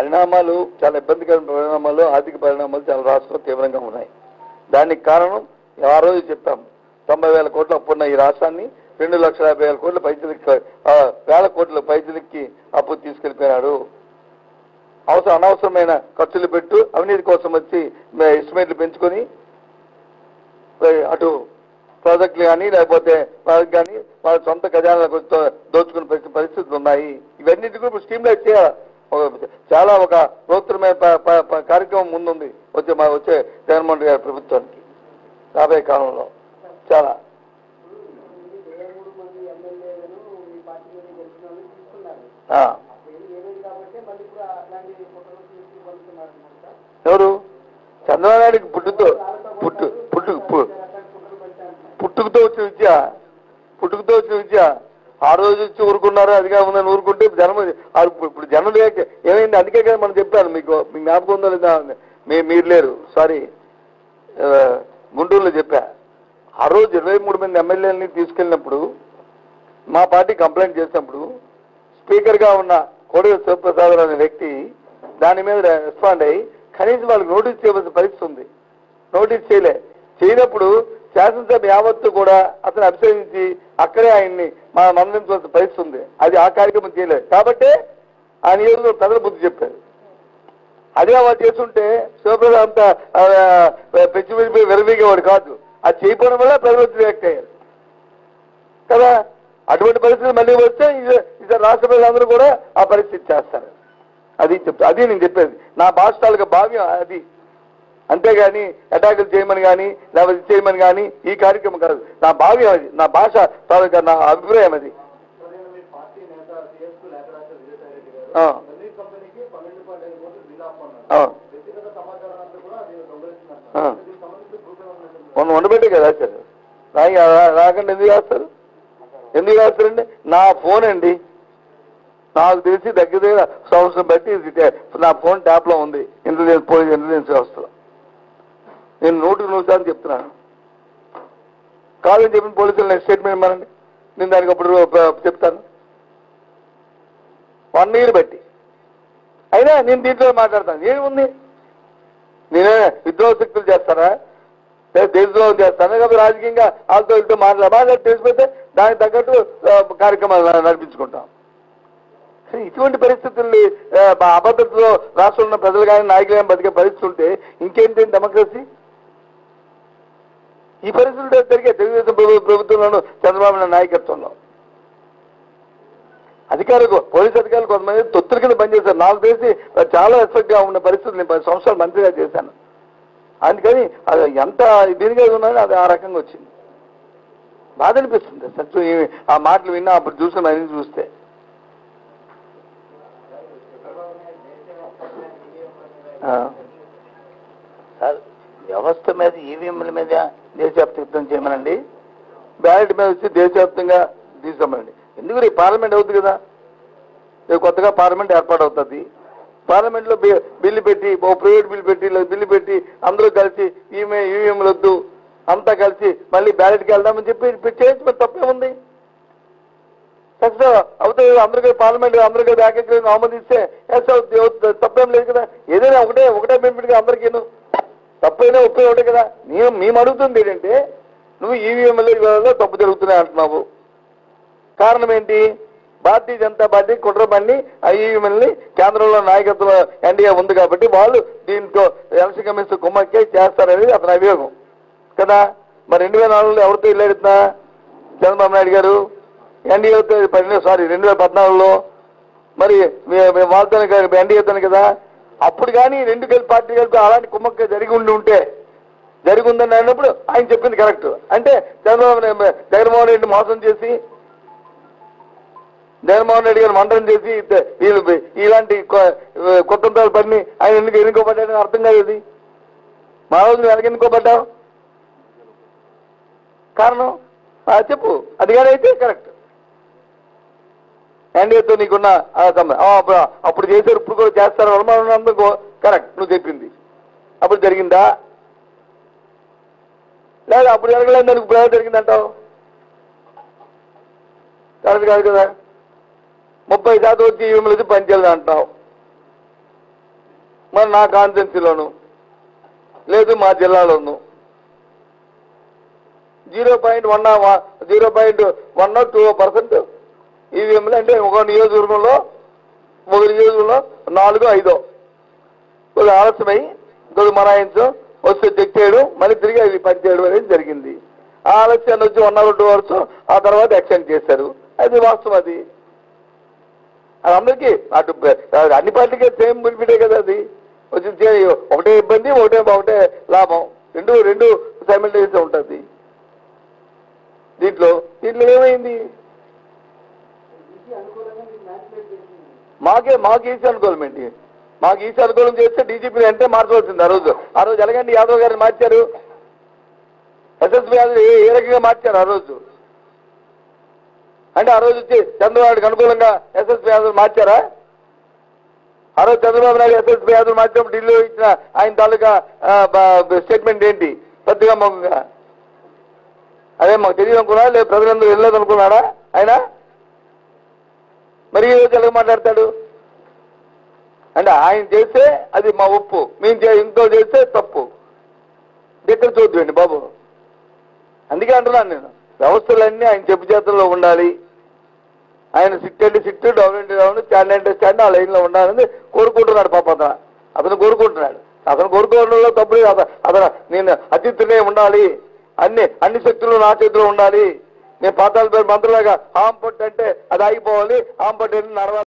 పరిణామాలు చాలా ఇబ్బందికరమైన పరిణామాలు, ఆర్థిక పరిణామాలు చాలా రాష్ట్రంలో తీవ్రంగా ఉన్నాయి. దానికి కారణం ఆ రోజు చెప్పాం, 90,000 కోట్ల అప్పున్న ఈ రాష్ట్రాన్ని 2,50,000 కోట్ల పైసలకి, వేల కోట్ల పైసలకి అప్పు తీసుకెళ్లిపోయినాడు. అనవసరమైన ఖర్చులు పెట్టు, అవినీతి కోసం వచ్చి ఎస్టిమేట్లు పెంచుకొని అటు ప్రాజెక్టులు కానీ లేకపోతే వాళ్ళకి కానీ వాళ్ళ సొంత ఖజానాలకు దోచుకునే పరిస్థితులు ఉన్నాయి. ఇవన్నిటి కూడా స్ట్రీమ్లైజ్ చేయాలి. చాలా ఒక బృహత్తరమైన కార్యక్రమం ముందుంది వచ్చే జగన్మోహన్ రెడ్డి గారి ప్రభుత్వానికి రాబోయే కాలంలో. చాలా ఎవరు చంద్రబాబు నాయుడికి పుట్టుకతో వచ్చిన విద్య ఆ రోజు వచ్చి ఊరుకున్నారు. అదిగా ఉందని ఊరుకుంటే జనం ఇప్పుడు జనం లేక ఏమైంది? అందుకే కదా మనం చెప్పాను, మీకు జ్ఞాపకం ఉందో లేదా, మీరు లేరు, సారీ, గుంటూరులో చెప్పా. ఆ రోజు 23 మంది ఎమ్మెల్యేలని తీసుకెళ్ళినప్పుడు మా పార్టీ కంప్లైంట్ చేసినప్పుడు స్పీకర్గా ఉన్న కోడెల శివప్రసాద్ అనే వ్యక్తి దాని మీద రెస్పాండ్ అయ్యి కనీసం వాళ్ళకి నోటీస్ చేయవలసిన పరిస్థితి ఉంది. నోటీస్ చేయనప్పుడు శాసనసభ యావత్తు కూడా అతను అభిషేకించి అక్కడే ఆయన్ని మందలించవలసిన పరిస్థితి ఉంది. అది ఆ కార్యక్రమం చేయలేదు కాబట్టి ఆ నియోజకవర్గం ప్రజలు బుద్ధి చెప్పారు. అదే వాళ్ళు చేస్తుంటే శివప్రసాద్ అంతా పెంచి వెళ్ళిపోయి విరవీగేవాడు కాదు. అది చేయకపోవడం వల్ల ప్రజలు వచ్చి రియాక్ట్ అయ్యారు కదా. అటువంటి పరిస్థితులు మళ్ళీ వస్తే ఇతర రాష్ట్ర ప్రజలందరూ కూడా ఆ పరిస్థితి చేస్తారు. అది నేను చెప్పేది. నా భాష తాలూకా భావ్యం అది, అంతేగాని అటాకులు చేయమని కానీ లేకపోతే చేయమని కానీ ఈ కార్యక్రమం కాదు. నా భావ్యం అది, నా భాష తాలూకా నా అభిప్రాయం అది. ఉండబెట్టే కదా సార్, రాకుండా ఎందుకు రాస్తారండి? నా ఫోన్ అండి, నాకు తెలిసి దగ్గర సంవత్సరం బట్టి నా ఫోన్ ట్యాప్లో ఉంది, ఇంటెలిజెన్స్ వ్యవస్థలో. నేను 100% చెప్తున్నాను. కాదని చెప్పిన పోలీసులు నేను స్టేట్మెంట్ ఇవ్వనండి, నేను దానికి అప్పుడు చెప్తాను. 1 year బట్టి అయినా నేను దీంట్లో మాట్లాడతాను. ఏముంది? నేనే విద్రోహశక్తులు చేస్తారా, దేశద్రోహం చేస్తాను కాబట్టి రాజకీయంగా వాళ్ళతో వీళ్ళతో మాట్లాడి తెలిసిపోతే దానికి తగ్గట్టు కార్యక్రమాలు నడిపించుకుంటాం. ఇటువంటి పరిస్థితుల్ని అభద్రతలో రాష్ట్రంలో ఉన్న ప్రజలు కానీ నాయకులు కానీ బతికే పరిస్థితి ఉంటే ఇంకేంటి డెమోక్రసీ? ఈ పరిస్థితులు జరిగే తెలుగుదేశం ప్రభుత్వంలోనూ చంద్రబాబు నాయుడు నాయకత్వంలో అధికారులు, పోలీసు అధికారులు కొంతమంది తొత్తుల కింద పనిచేశారు. నాకు తెలిసి చాలా ఎఫెక్ట్ గా ఉన్న పరిస్థితులు నేను 10 సంవత్సరాలు మంత్రిగా చేశాను. అందుకని అది ఎంత దీనిగా ఉన్నది అది ఆ రకంగా వచ్చింది. బాధ అనిపిస్తుంది సత్యం ఆ మాటలు విన్నా, అప్పుడు చూసిన అన్ని చూస్తే. సార్ వ్యవస్థ మీద ఈవీఎంల మీద దేశవ్యాప్త యుద్ధం చేయమనండి, బ్యాలెట్ మీద వచ్చి దేశవ్యాప్తంగా తీసుకోమనండి. ఎందుకు రేపు పార్లమెంట్ అవుతుంది కదా, రేపు కొత్తగా పార్లమెంట్ ఏర్పాటు అవుతుంది. పార్లమెంట్లో బిల్లు పెట్టి, ఓ ప్రైవేట్ బిల్లు పెట్టి బిల్లు పెట్టి అందరూ కలిసి ఈవీఎంలు వద్దు అంతా కలిసి మళ్ళీ బ్యాలెట్కి వెళ్దామని చెప్పి చేయొచ్చు. మరి తప్పేముంది? అవుతుంది. అందరికీ పార్లమెంట్ అందరికీ ఏకగ్రీవంగా ఆమోదిస్తే తప్పేం లేదు కదా. ఏదైనా ఒకటే అమెండ్మెంట్గా అందరికీను తప్పైనా ఒప్పే ఒకటే కదా. మేము అడుగుతుంది ఏంటంటే, నువ్వు ఈవీఎంలో తప్పు జరుగుతున్నాయి అంటున్నావు. కారణం ఏంటి? భారతీయ జనతా పార్టీ కుట్ర పన్ని ఆ ఈవీఎంని కేంద్రంలో నాయకత్వం ఎన్డీఏ ఉంది కాబట్టి వాళ్ళు దీంతో ఎలక్షన్ కమిషన్ కుమ్మక్కే చేస్తారనేది అతని అభియోగం కదా. మరి 2004లో ఎవరితో వెళ్ళాడుతున్నా చంద్రబాబు నాయుడు గారు? ఎన్డీఏతో 2014లో మరి వాళ్ళతో ఎన్డీఏతోనే కదా. అప్పుడు కానీ 2 పార్టీ కలిపి అలాంటి కుమ్మక్క జరిగి ఉందని అన్నప్పుడు ఆయన చెప్పింది కరెక్ట్. అంటే జగన్మోహన్ రెడ్డి మోసం చేసి, జగన్మోహన్ రెడ్డి గారు మంత్రం చేసి ఇలాంటి కొత్త పని ఆయన ఎందుకు ఎన్నుకోబడ్డాడని అర్థం కాదు. అది మా రోజు వెనక ఎన్నుకోబడ్డావు కారణం చెప్పు. అది కానీ అయితే కరెక్ట్. ఎన్డీఏతో నీకున్న అప్పుడు చేశారు, ఇప్పుడు కూడా చేస్తారు అనుమానం అందుకో కరెక్ట్. నువ్వు చెప్పింది అప్పుడు జరిగిందా? లేదా అప్పుడు జరగలేదు దానికి ఇప్పుడు జరిగిందంటావు? కరెక్ట్ కాదు కదా. 30% వచ్చి ఈవీఎంలు వచ్చి పనిచేయాలి అంటున్నావు. మరి నా కాన్స్టిట్యున్సీలోను లేదు మా జిల్లాలోను 0.1-2% ఈవీఎంలు అంటే ఒక నియోజకవర్గంలో 4-5 కొద్దిగా ఆలస్యమై కొద్దిగా మనాయించడం వస్తే చెక్ చేయడం మళ్ళీ తిరిగి అవి పనిచేయడం అనేది జరిగింది. ఆ ఆలస్యాన్ని వచ్చి 1 or 2 hours ఆ తర్వాత ఎక్స్టెండ్ చేశారు. అది వాస్తవం. అది అందరికీ అటు అన్ని పార్టీకే సేమ్ బెనిఫిటే కదా. అది వచ్చి ఒకటే ఇబ్బంది ఒకటే లాభం రెండు సైమల్టేనియస్ ఉంటుంది. దీంట్లో ఏమైంది? మాకు ఈసీ అనుకూలం ఏంటి? మాకు ఈసీ అనుకూలం చేస్తే డీజీపీ అంటే మార్చవలసింది. ఆ రోజు ఎలాగండి యాదవ్ గారిని మార్చారు, ఎస్ఎస్పీ యాదవ్ ఏ రకంగా మార్చారు ఆ రోజు? అంటే ఆ రోజు వచ్చి చంద్రబాబుకి అనుకూలంగా ఎస్ఎస్పీ యాదవ్ మార్చారా? ఆ రోజు చంద్రబాబు నాయుడు ఎస్ఎస్పీ యాదవ్ మార్చినప్పుడు ఢిల్లీలో ఇచ్చిన ఆయన తాలూకా స్టేట్మెంట్ ఏంటి? కొద్దిగా మొగ్గగా అదే మాకు తెలియదు అనుకున్నాడా? లేదు ప్రజలందరూ వెళ్ళలేదు అనుకున్నాడా ఆయన? మరి ఈ రోజు ఎలా మాట్లాడతాడు? అంటే ఆయన చేస్తే అది మా ఒప్పు, మేము ఇంకో చేస్తే తప్పు. ఎక్కడ చూద్దాండి బాబు. అందుకే అంటున్నాను నేను, వ్యవస్థలన్నీ ఆయన చెప్పు చేతుల్లో ఉండాలి. ఆయన సిట్ అంటే సిట్, డౌన్ అంటే డౌన్, స్టాండ్ అంటే స్టాండ్ ఆ లైన్లో ఉండాలని కోరుకుంటున్నాడు. పాప అతను కోరుకుంటున్నాడు. అతను కోరుకోవడంలో తప్పు లేదు. అతను నేను అతిథులే ఉండాలి, అన్ని శక్తులు నా చేతిలో ఉండాలి, నేను పాతాల పేరు మంత్రులాగా ఆంపట్టు అంటే అది ఆగిపోవాలి, ఆంపట్టు నడవాలి.